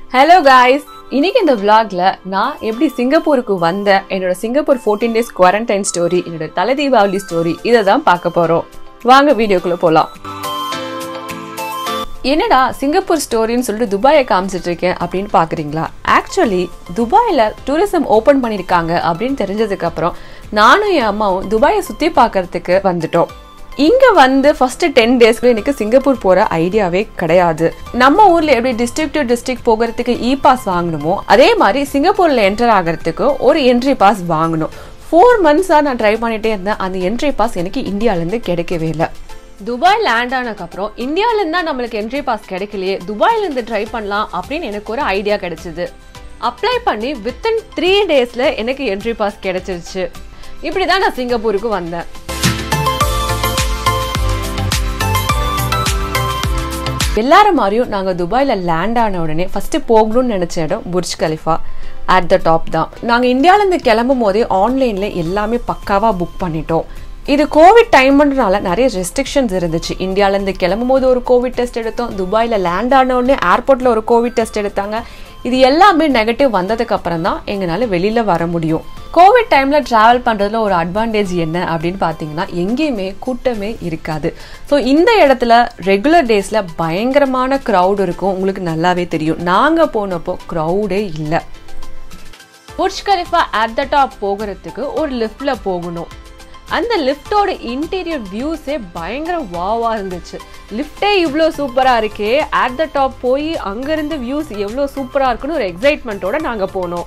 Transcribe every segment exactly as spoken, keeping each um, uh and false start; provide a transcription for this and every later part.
Hello guys, இன்னைக்கு இந்த vlogல நான் எப்படி சிங்கப்பூருக்கு வந்த என்னோட Singapore fourteen days quarantine story, என்னோட தல தீபாவளி story இத தான் பார்க்க போறோம். வாங்க வீடியோக்குள்ள போலாம். என்னடா சிங்கப்பூர் ஸ்டோரின்னு சொல்லிட்டு துபாயை காமிச்சிட்டு இருக்கேன் அப்படின்னு பாக்குறீங்களா? ஆக்சுவலி துபாயில டூரிசம் ஓபன் பண்ணிருக்காங்க அப்படின்னு தெரிஞ்சதுக்கு அப்புறம் நானும் என் அம்மாவும் துபாயை சுத்தி பார்க்கிறதுக்கு வந்துட்டோம். இங்க வந்து ஃபர்ஸ்ட் ten டேஸ்க்கு எனக்கு சிங்கப்பூர் போற ஐடியாவே கிடையாது. நம்ம ஊர்ல எப்படி டிஸ்ட்ரிக்ட் டு டிஸ்ட்ரிக்ட் போகிறதுக்கு இ பாஸ் வாங்கணுமோ அதே மாதிரி சிங்கப்பூர்ல என்டர் ஆகிறதுக்கு ஒரு என்ட்ரி பாஸ் வாங்கணும். ஃபோர் மந்த்ஸா நான் ட்ரை பண்ணிட்டே இருந்தேன். அந்த என்ட்ரி பாஸ் எனக்கு இந்தியால இருந்து கிடைக்கவே இல்லை. துபாய் லேண்ட் ஆனதுக்கு அப்புறம் இந்தியால இருந்தா நம்மளுக்கு என்ட்ரி பாஸ் கிடைக்கலையே, துபாயில இருந்து ட்ரை பண்ணலாம் அப்படின்னு எனக்கு ஒரு ஐடியா கிடைச்சது. அப்ளை பண்ணி வித்தின் த்ரீ டேஸ்ல எனக்கு என்ட்ரி பாஸ் கிடைச்சிருச்சு. இப்படிதான் நான் சிங்கப்பூருக்கு வந்தேன். எல்லாரும் மாதிரியும் நாங்கள் துபாயில் லேண்ட் ஆன உடனே ஃபர்ஸ்ட் போகணும்னு நினைச்ச இடம் Burj Khalifa at the top தான். நாங்கள் இந்தியாவிலேருந்து கிளம்பும் போதே ஆன்லைனில் எல்லாமே பக்காவாக புக் பண்ணிட்டோம். இது கோவிட் டைம்ன்றனால நிறைய ரெஸ்ட்ரிக்ஷன்ஸ் இருந்துச்சு. இந்தியாவிலேருந்து கிளம்பும் போது ஒரு கோவிட் டெஸ்ட் எடுத்தோம், துபாயில் லேண்ட் ஆன உடனே ஏர்போர்ட்டில் ஒரு கோவிட் டெஸ்ட் எடுத்தாங்க. இது எல்லாமே நெகட்டிவ் வந்ததுக்கு அப்புறம் தான் எங்களால் வெளியில் வர முடியும். கோவிட் டைமில் ட்ராவல் பண்ணுறதுல ஒரு அட்வான்டேஜ் என்ன அப்படின்னு பார்த்தீங்கன்னா எங்கேயுமே கூட்டமே இருக்காது. ஸோ இந்த இடத்துல ரெகுலர் டேஸில் பயங்கரமான க்ரௌட் இருக்கும், உங்களுக்கு நல்லாவே தெரியும். நாங்கள் போனப்போ க்ரௌடே இல்லை. Burj Khalifa at the top போகிறதுக்கு ஒரு லிஃப்டில் போகணும். அந்த லிஃப்டோட இன்டீரியர் வியூஸே பயங்கர வாவா இருந்துச்சு. லிஃப்டே இவ்வளோ சூப்பராக இருக்கே, அட் த டாப் போய் அங்கேருந்து வியூஸ் எவ்வளோ சூப்பராக இருக்குன்னு ஒரு எக்ஸைட்மெண்ட்டோட நாங்கள் போனோம்.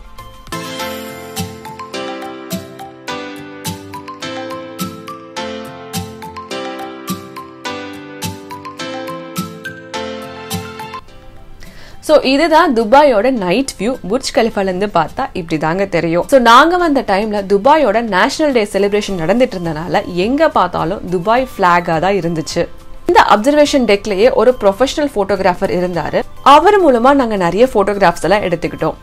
ஸோ இதுதான் துபாயோட நைட் வியூ. புர்ஜ் கலிஃபாலேருந்து பார்த்தா இப்படி தாங்க தெரியும். ஸோ நாங்கள் வந்த டைமில் துபாயோட நேஷனல் டே செலிப்ரேஷன் நடந்துட்டு இருந்தனால எங்கே பார்த்தாலும் துபாய் ஃப்ளாகாக தான் இருந்துச்சு. இந்த அப்சர்வேஷன் டெக்லேயே ஒரு ப்ரொஃபஷனல் ஃபோட்டோகிராஃபர் இருந்தார். அவர் மூலமாக நாங்கள் நிறைய ஃபோட்டோகிராஃப்ஸ் எல்லாம் எடுத்துக்கிட்டோம்.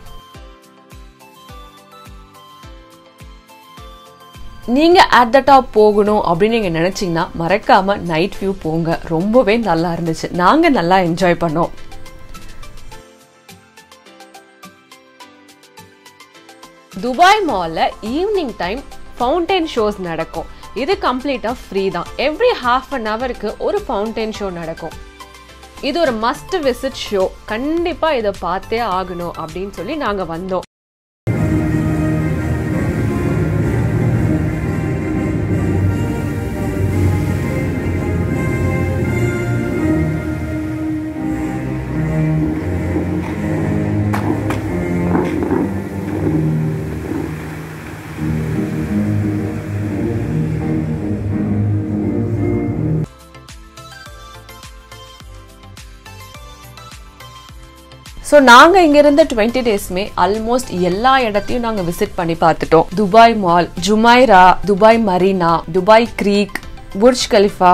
நீங்கள் அட் த டாப் போகணும் அப்படின்னு நீங்கள் நினச்சிங்கன்னா மறக்காமல் நைட் வியூ போங்க. ரொம்பவே நல்லா இருந்துச்சு. நாங்கள் நல்லா என்ஜாய் பண்ணோம். துபாய் மால்ல ஈவினிங் டைம் ஃபவுண்டைன் ஷோஸ் நடக்கும். இது கம்ப்ளீட்டா ஃப்ரீ தான். எவ்ரி ஹாஃப் அன் ஹவருக்கு ஒரு ஃபவுண்டைன் ஷோ நடக்கும். இது ஒரு மஸ்ட் விசிட் ஷோ. கண்டிப்பா இதை பார்த்தே ஆகணும் அப்படின்னு சொல்லி நாங்க வந்தோம். ஸோ நாங்கள் இங்கே இருந்த டுவெண்ட்டி டேஸ்மே ஆல்மோஸ்ட் எல்லா இடத்தையும் நாங்கள் விசிட் பண்ணி பார்த்துட்டோம். Dubai Mall, Jumeirah, Dubai Marina, Dubai Creek, Burj Khalifa,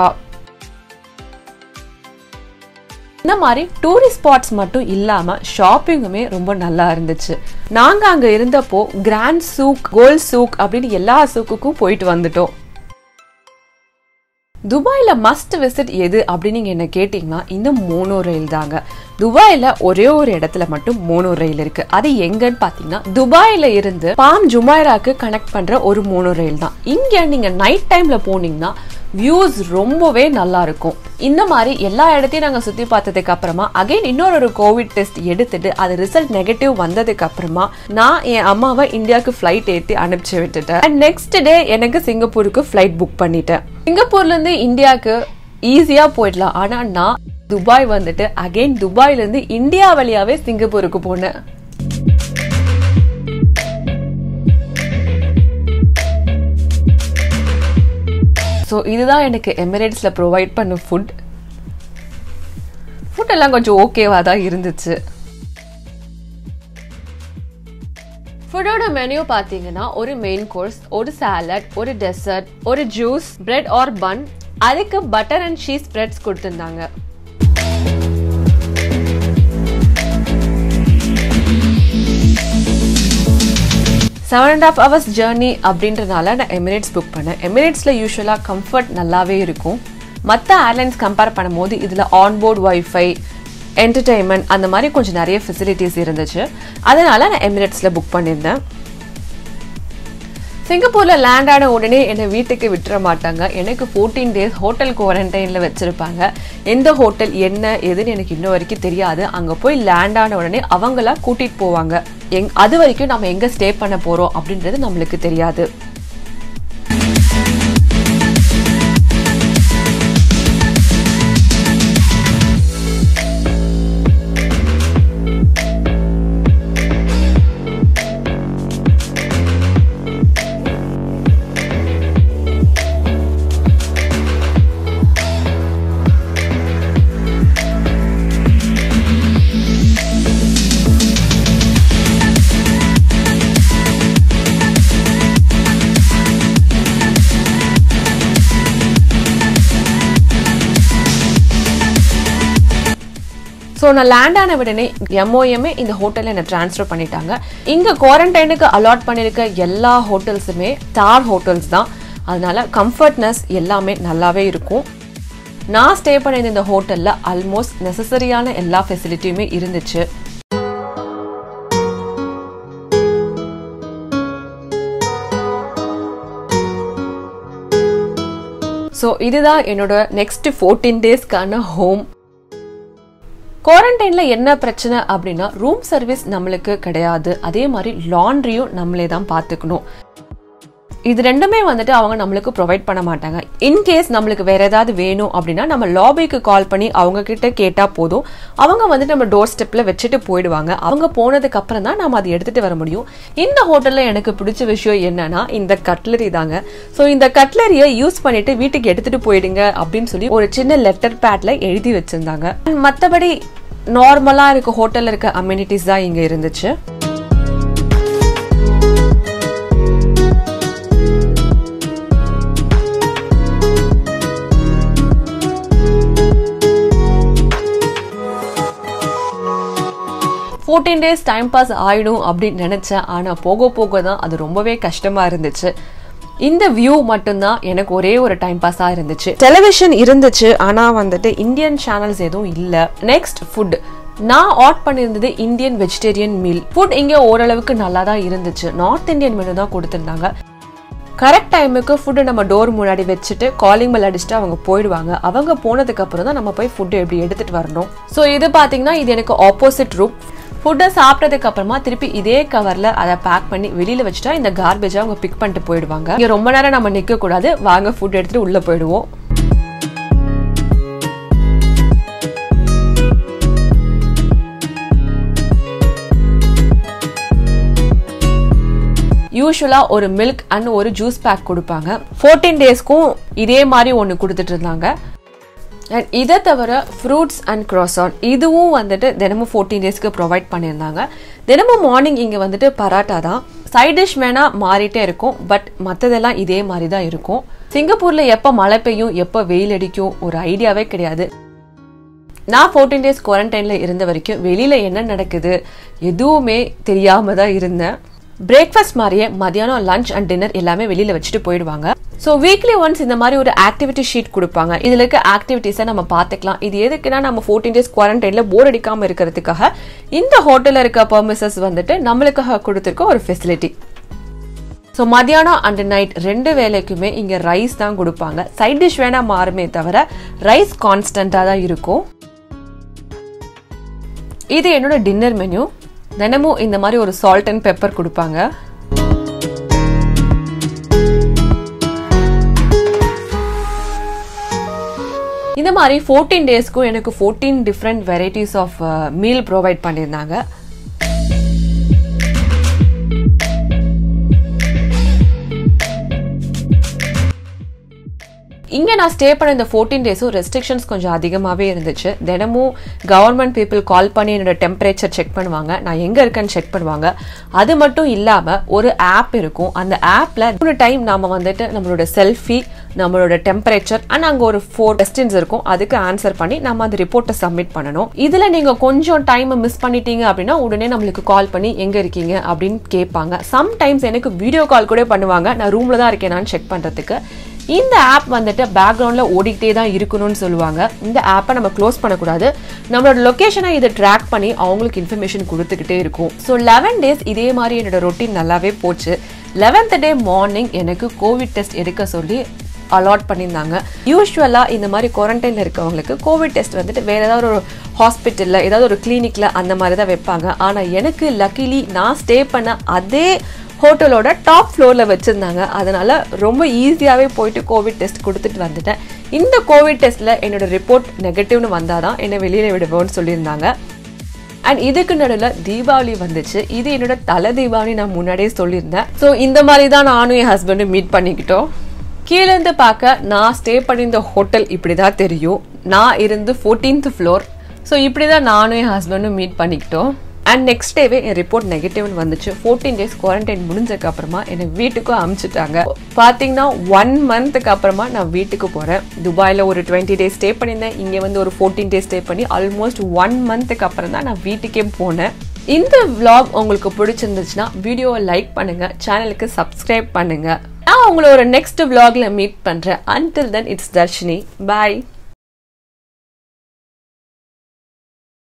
இந்த மாதிரி டூரிஸ்ட் ஸ்பாட்ஸ் மட்டும் இல்லாமல் ஷாப்பிங்குமே ரொம்ப நல்லா இருந்துச்சு. நாங்கள் அங்கே இருந்தப்போ கிராண்ட் சூக், கோல்ட் சூக் அப்படின்னு எல்லா சூக்குக்கும் போயிட்டு வந்துட்டோம். துபாயில மஸ்ட் விசிட் எது அப்படின்னு நீங்க என்ன கேட்டீங்கன்னா இந்த மோனோ ரயில் தாங்க. துபாயில ஒரே ஒரு இடத்துல மட்டும் மோனோ ரயில் இருக்கு. அது எங்கன்னு பாத்தீங்கன்னா துபாயில இருந்து பாம் ஜுமைராக்கு கனெக்ட் பண்ற ஒரு மோனோ ரயில் தான். இங்க நீங்க நைட் டைம்ல போனீங்கன்னா வியூஸ் ரொம்பவே நல்லா இருக்கும். இந்த மாதிரி எல்லா இடத்தையும் நாங்கள் சுற்றி பார்த்ததுக்கு அப்புறமா அகைன் இன்னொரு ஒரு கோவிட் டெஸ்ட் எடுத்துட்டு அது ரிசல்ட் நெகட்டிவ் வந்ததுக்கு அப்புறமா நான் என் அம்மாவை இந்தியாவுக்கு ஃப்ளைட் ஏற்றி அனுப்பிச்சு விட்டுட்டேன். அண்ட் நெக்ஸ்ட் டே எனக்கு சிங்கப்பூருக்கு ஃப்ளைட் புக் பண்ணிட்டேன். சிங்கப்பூர்லேருந்து இந்தியாவுக்கு ஈஸியாக போயிடலாம். ஆனால் நான் துபாய் வந்துட்டு அகைன் துபாயிலேருந்து இந்தியா வழியாவே சிங்கப்பூருக்கு போனேன். ஸோ இதுதான் எனக்கு எமிரேட்ஸில் ப்ரொவைட் பண்ண ஃபுட். ஃபுட் எல்லாம் கொஞ்சம் ஓகேவா தான் இருந்துச்சு. ஃபுட்டோட மெனு பார்த்தீங்கன்னா ஒரு மெயின் கோர்ஸ், ஒரு சாலட், ஒரு டெசர்ட், ஒரு ஜூஸ், பிரெட் ஆர் பன், அதுக்கு பட்டர் அண்ட் சீஸ் ஸ்ப்ரெட்ஸ் கொடுத்துருந்தாங்க. Seven and half hours journey அப்படின்றனால நான் எமிரேட்ஸ் புக் பண்ணேன். எமிரேட்ஸில் யூஸ்வலாக கம்ஃபர்ட் நல்லாவே இருக்கும். மற்ற ஏர்லைன்ஸ் கம்பேர் பண்ணும்போது இதில் ஆன்போர்ட் வைஃபை, என்டர்டெயின்மெண்ட் அந்த மாதிரி கொஞ்சம் நிறைய ஃபெசிலிட்டிஸ் இருந்துச்சு. அதனால நான் எமிரேட்ஸ்ல புக் பண்ணியிருந்தேன். சிங்கப்பூர்ல லேண்ட் ஆன உடனே என்னை வீட்டுக்கு விட்டுற மாட்டாங்க. எனக்கு ஃபோர்டீன் டேஸ் ஹோட்டல் குவாரண்டைன்ல வச்சிருப்பாங்க. எந்த ஹோட்டல் என்ன எதுன்னு எனக்கு இன்ன வரைக்கும் தெரியாது. அங்க போய் லேண்ட் ஆன உடனே அவங்களா கூட்டிட்டு போவாங்க. எங் அது வரைக்கும் நம்ம எங்க ஸ்டே பண்ண போறோம் அப்படின்றது நம்மளுக்கு தெரியாது. ஸோ நான் லேண்ட் ஆன உடனே எம்ஓஎம்ஏ இந்த ஹோட்டலில் என்னை ட்ரான்ஸ்ஃபர் பண்ணிட்டாங்க. இங்கே குவாரண்டைனுக்கு அலாட் பண்ணியிருக்க எல்லா ஹோட்டல்ஸுமே ஸ்டார் ஹோட்டல்ஸ் தான். அதனால கம்ஃபர்ட்னஸ் எல்லாமே நல்லாவே இருக்கும். நான் ஸ்டே பண்ணியிருந்த இந்த ஹோட்டலில் ஆல்மோஸ்ட் நெசசரியான எல்லா ஃபெசிலிட்டியுமே இருந்துச்சு. ஸோ இதுதான் என்னோட நெக்ஸ்ட் ஃபோர்டீன் டேஸ்க்கான ஹோம். குவாரண்டைன்ல என்ன பிரச்சனை அப்படின்னா ரூம் சர்வீஸ் நம்மளுக்கு கிடையாது. அதே மாதிரி லாண்ட்ரியும் நம்மளே தான் பார்த்துக்கணும். இது ரெண்டுமே வந்துட்டு அவங்க நம்மளுக்கு ப்ரொவைட் பண்ண மாட்டாங்க. இன்கேஸ் நம்மளுக்கு வேற ஏதாவது வேணும் அப்படின்னா நம்ம லாபிக்கு கால் பண்ணி அவங்க கிட்ட கேட்டா போதும். அவங்க வந்துட்டு நம்ம டோர் ஸ்டெப்ல வச்சுட்டு போயிடுவாங்க. அவங்க போனதுக்கு அப்புறம் தான் நம்ம அதை எடுத்துட்டு வர முடியும். இந்த ஹோட்டல்ல எனக்கு பிடிச்ச விஷயம் என்னன்னா இந்த கட்லரி தாங்க. ஸோ இந்த கட்லரியை யூஸ் பண்ணிட்டு வீட்டுக்கு எடுத்துட்டு போயிடுங்க அப்படின்னு சொல்லி ஒரு சின்ன லெட்டர் பேட்ல எழுதி வச்சிருந்தாங்க. மற்றபடி நார்மலா இருக்க ஹோட்டல்ல இருக்க அம்யூனிட்டிஸ் தான் இங்க இருந்துச்சு. ஃபோர்டீன் டேஸ் டைம் பாஸ் ஆயிடும் அப்படின்னு நினைச்சேன். ஆனா போக போக தான் அது ரொம்பவே கஷ்டமா இருந்துச்சு. இந்த வியூ மட்டும்தான் எனக்கு ஒரே ஒரு டைம் பாஸா இருந்துச்சு. டெலிவிஷன் இருந்துச்சு, ஆனா வந்துட்டு இந்தியன் சேனல்ஸ் எதுவும் இல்ல. Next food. நான் ஆர்டர் பண்ணியிருந்தது இந்தியன் வெஜிடேரியன் மீல். ஃபுட் இங்க ஓரளவுக்கு நல்லா தான் இருந்துச்சு. நார்த் இந்தியன் மெனு தான் கொடுத்திருந்தாங்க. கரெக்ட் டைமுக்கு ஃபுட்டு நம்ம டோர் முன்னாடி வச்சுட்டு காலிங் பெல் அடிச்சுட்டு அவங்க போயிடுவாங்க. அவங்க போனதுக்கு அப்புறம் தான் நம்ம போய் ஃபுட்டு எப்படி எடுத்துட்டு வரணும். ஸோ இது பாத்தீங்கன்னா இது எனக்கு ஆப்போசிட் ரூம். ஃபுட்டை சாப்பிட்டதுக்கு அப்புறமா திருப்பி இதே கவர்ல அதை பேக் பண்ணி வெளியில வச்சுட்டா இந்த கார்பேஜை அவங்க பிக் பண்ணிட்டு போயிடுவாங்க. இங்க ரொம்ப நேரம் நம்ம நிக்க கூடாது. வாங்க ஃபுட் எடுத்துட்டு உள்ள போயிடுவோம். யூஸ்வலா ஒரு மில்க் அண்ட் ஒரு ஜூஸ் பேக் கொடுப்பாங்க. ஃபோர்டீன் டேஸ்க்கும் இதே மாதிரி ஒன்று கொடுத்துட்டு இருந்தாங்க. அண்ட் இதை தவிர ஃப்ரூட்ஸ் அண்ட் க்ராசான் இதுவும் வந்துட்டு தினமும் ஃபோர்டீன் டேஸ்க்கு ப்ரொவைட் பண்ணியிருந்தாங்க. தினமும் மார்னிங் இங்கே வந்துட்டு பராட்டா தான். சைட் டிஷ் வேணா மாறிட்டே இருக்கும், பட் மற்றதெல்லாம் இதே மாதிரி தான் இருக்கும். சிங்கப்பூர்ல எப்போ மழை பெய்யும் எப்போ வெயில் அடிக்கும் ஒரு ஐடியாவே கிடையாது. நான் ஃபோர்டீன் டேஸ் குவாரண்டைன்ல இருந்த வரைக்கும் வெளியில என்ன நடக்குது எதுவுமே தெரியாம தான் இருந்தேன். பிரேக்ஃபாஸ்ட் மாதிரியே மதியானம் லஞ்ச் அண்ட் டின்னர் எல்லாமே வெளியில வச்சுட்டு போயிடுவாங்க. ஸோ வீக்லி ஒன்ஸ் இந்த மாதிரி ஒரு ஆக்டிவிட்டி ஷீட் கொடுப்பாங்க. இதுல இருக்க ஆக்டிவிட்டிஸை நம்ம பார்த்துக்கலாம். இது எதுக்குன்னா நம்ம ஃபோர்டீன் டேஸ் குவாரண்டைன்ல போர் அடிக்காம இருக்கிறதுக்காக இந்த ஹோட்டல்ல இருக்க பர்மிசஸ் வந்துட்டு நம்மளுக்காக கொடுத்துருக்க ஒரு ஃபெசிலிட்டி. ஸோ மதியானம் அண்ட் நைட் ரெண்டு வேலைக்குமே இங்க ரைஸ் தான் கொடுப்பாங்க. சைட் டிஷ் வேணா மாறுமே தவிர ரைஸ் கான்ஸ்டன்டா தான் இருக்கும். இது என்னோட டின்னர் மெனு. தினமும் இந்த மாதிரி ஒரு சால்ட் அண்ட் பெப்பர் கொடுப்பாங்க. இந்த மாதிரி ஃபோர்டீன் டேஸ்க்கும் எனக்கு fourteen different varieties of meal provide பண்ணியிருந்தாங்க. இங்க நான் ஸ்டே பண்ண இந்த ஃபோர்டீன் டேஸும் ரெஸ்ட்ரிக்ஷன்ஸ் கொஞ்சம் அதிகமாகவே இருந்துச்சு. தினமும் கவர்மெண்ட் பீப்புள் கால் பண்ணி என்னோட டெம்பரேச்சர் செக் பண்ணுவாங்க, நான் எங்க இருக்கேன்னு செக் பண்ணுவாங்க. அது மட்டும் இல்லாம ஒரு ஆப் இருக்கும். அந்த ஆப்ல ஒரு டைம் நாம வந்துட்டு நம்மளோட செல்ஃபி, நம்மளோட டெம்பரேச்சர் அண்ட் அங்க ஒரு ஃபோர் கொஸ்டின்ஸ் இருக்கும். அதுக்கு ஆன்சர் பண்ணி நம்ம அந்த ரிப்போர்ட்டை சப்மிட் பண்ணணும். இதுல நீங்க கொஞ்சம் டைம் மிஸ் பண்ணிட்டீங்க அப்படின்னா உடனே நம்மளுக்கு கால் பண்ணி எங்க இருக்கீங்க அப்படின்னு கேட்பாங்க. சம்டைம்ஸ் எனக்கு வீடியோ கால் கூட பண்ணுவாங்க, நான் ரூம்ல தான் இருக்கேனான்னு செக் பண்றதுக்கு. இந்த ஆப் வந்துட்டு பேக்ரவுண்ட்ல ஓடிக்கிட்டே தான் இருக்கணும்னு சொல்லுவாங்க. இந்த ஆப்பை நம்ம க்ளோஸ் பண்ணக்கூடாது. நம்மளோட லொக்கேஷனை இதை ட்ராக் பண்ணி அவங்களுக்கு இன்ஃபர்மேஷன் கொடுத்துக்கிட்டே இருக்கும். ஸோ லெவன் டேஸ் இதே மாதிரி என்னோட ரொட்டீன் நல்லாவே போச்சு. லெவன்த் டே மார்னிங் எனக்கு கோவிட் டெஸ்ட் எடுக்க சொல்லி அலாட் பண்ணியிருந்தாங்க. யூஸ்வலாக இந்த மாதிரி குவாரண்டைனில் இருக்கவங்களுக்கு கோவிட் டெஸ்ட் வந்துட்டு வேறு ஏதாவது ஒரு ஹாஸ்பிட்டலில் ஏதாவது ஒரு கிளினிக்கில் அந்த மாதிரி தான் வைப்பாங்க. ஆனால் எனக்கு லக்கிலி நான் ஸ்டே பண்ண அதே ஹோட்டலோட டாப் ஃப்ளோரில் வச்சுருந்தாங்க. அதனால் ரொம்ப ஈஸியாகவே போயிட்டு கோவிட் டெஸ்ட் கொடுத்துட்டு வந்துட்டேன். இந்த கோவிட் டெஸ்ட்டில் என்னோடய ரிப்போர்ட் நெகட்டிவ்னு வந்தால் தான் என்னை வெளியில் விடுவோன்னு சொல்லியிருந்தாங்க. அண்ட் இதுக்கு நடுவில் தீபாவளி வந்துச்சு. இது என்னோட தலை தீபாவளி நான் முன்னாடியே சொல்லியிருந்தேன். ஸோ இந்த மாதிரி தான் நானும் என் ஹஸ்பண்டும் மீட் பண்ணிக்கிட்டோம். கீழேருந்து பார்க்க நான் ஸ்டே பண்ணியிருந்த ஹோட்டல் இப்படி தான் தெரியும். நான் இருந்து ஃபோர்டீன்த் ஃப்ளோர். ஸோ இப்படி தான் நானும் என் ஹஸ்பண்டும் மீட் பண்ணிக்கிட்டோம். அண்ட் நெக்ஸ்ட் டேவே என் ரிப்போர்ட் நெகட்டிவ்னு வந்துச்சு. ஃபோர்டீன் டேஸ் குவாரண்டைன் முடிஞ்சதுக்கு அப்புறமா என்னை வீட்டுக்கும் அனுப்பிச்சிட்டாங்க. பார்த்தீங்கன்னா ஒன் மந்த்துக்கு அப்புறமா நான் வீட்டுக்கு போகிறேன். துபாயில் ஒரு டுவெண்ட்டி டேஸ் ஸ்டே பண்ணியிருந்தேன். இங்கே வந்து ஒரு ஃபோர்டீன் டேஸ் ஸ்டே பண்ணி ஆல்மோஸ்ட் ஒன் மந்த்துக்கு அப்புறம் தான் நான் வீட்டுக்கே போனேன். இந்த விளாக் உங்களுக்கு பிடிச்சிருந்துச்சுன்னா வீடியோவை லைக் பண்ணுங்கள், சேனலுக்கு சப்ஸ்கிரைப் பண்ணுங்கள். நான் உங்களை ஒரு நெக்ஸ்ட் விளாக்ல மீட் பண்ணுறேன். Until then it's Darshini. Bye.